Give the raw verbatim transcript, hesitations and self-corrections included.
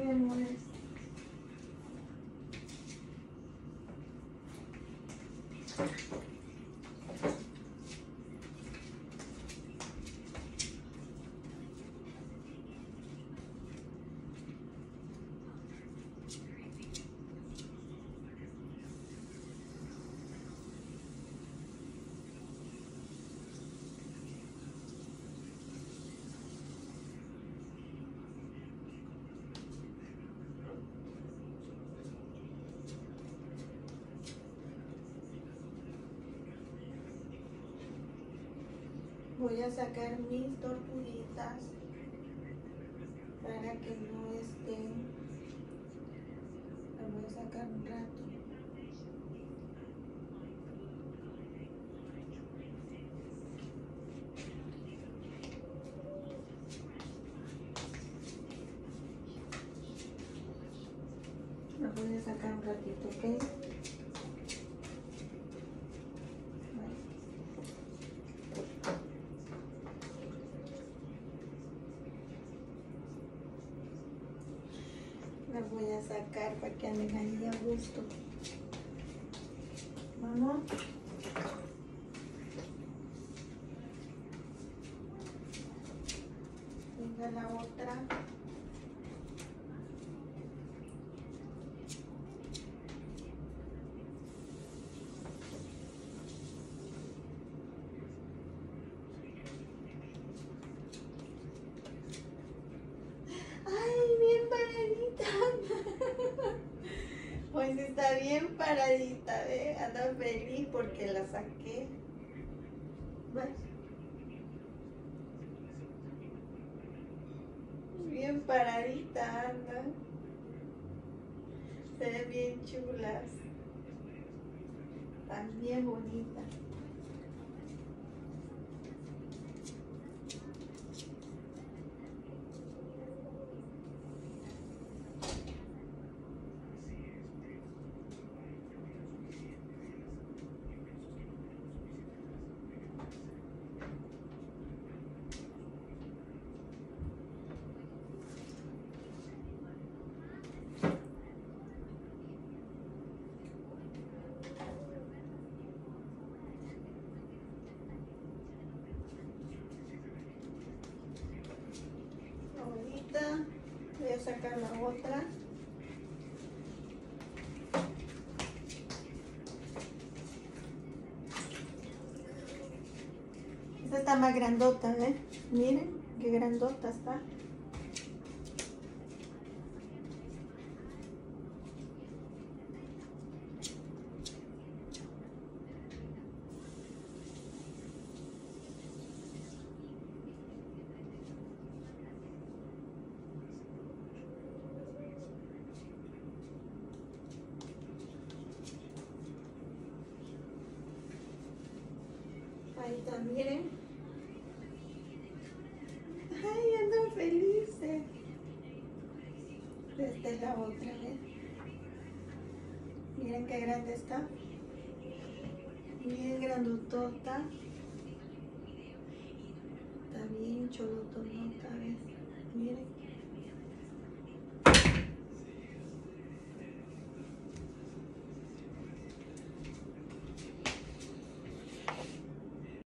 te mueves. Voy a sacar mis tortuguitas para que no estén. Las voy a sacar un rato. Las voy a sacar un ratito, ¿ok? Las voy a sacar para que anden ahí a gusto. Vamos. Venga la otra. Pues está bien paradita, ¿eh? Anda feliz porque la saqué. ¿Ves? Bien paradita anda. Se ven bien chulas. Están bien bonitas. Voy a sacar la otra. Esta está más grandota, ¿eh? Miren qué grandota está. Ahí está, miren. Ay, andan felices. Esta es la otra, ¿eh? Miren qué grande está. Bien grandotota. Está bien cholotota, ¿ves? Miren.